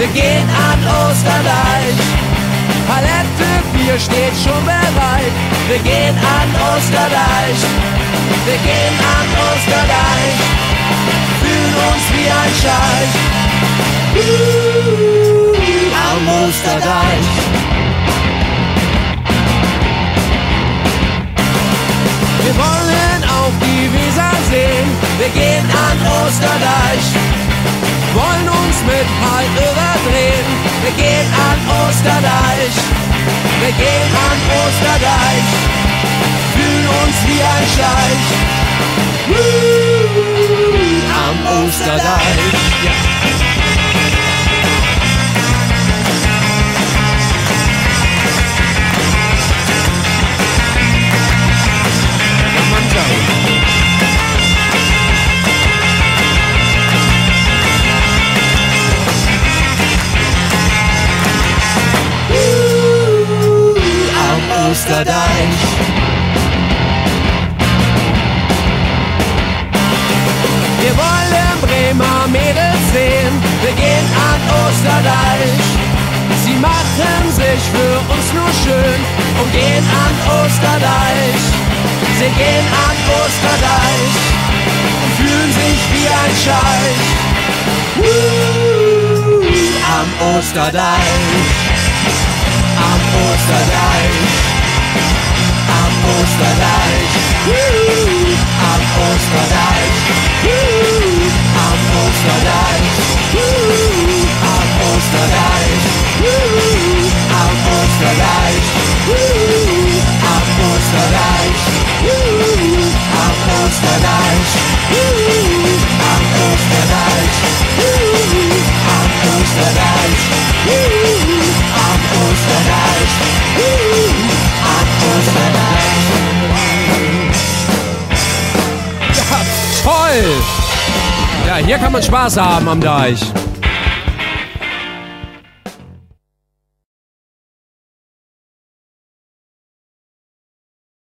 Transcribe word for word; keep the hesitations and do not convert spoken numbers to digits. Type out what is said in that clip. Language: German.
Wir gehen an Osterdeich. Palette Bier steht schon bereit. Wir gehen an Osterdeich. Wir gehen an Osterdeich. Fühlen uns wie ein Scheich. Uh, am Osterdeich. Wir wollen auf die Weser sehen. Wir gehen an Osterdeich. Wollen uns mit Halt überdrehen. Wir gehen an Osterdeich. Wir gehen an Osterdeich. Fühlen uns wie ein Scheich. Uh, am Osterdeich. Ja. Osterdeich. Wir wollen Bremer Mädels sehen. Wir gehen an Osterdeich. Sie machen sich für uns nur schön und gehen an Osterdeich. Sie gehen an Osterdeich und fühlen sich wie ein Scheich. Uh, am Osterdeich. Am Osterdeich. Am Osterdeich, uh, am Osterdeich, uh, am Osterdeich, uh, am Osterdeich, uh, am Osterdeich, uh, am Osterdeich, uh, am Osterdeich, uh, am Osterdeich, uh, am Osterdeich, uh, am Osterdeich, uh, am Osterdeich. Ja, toll! Ja, hier kann man Spaß haben am Deich.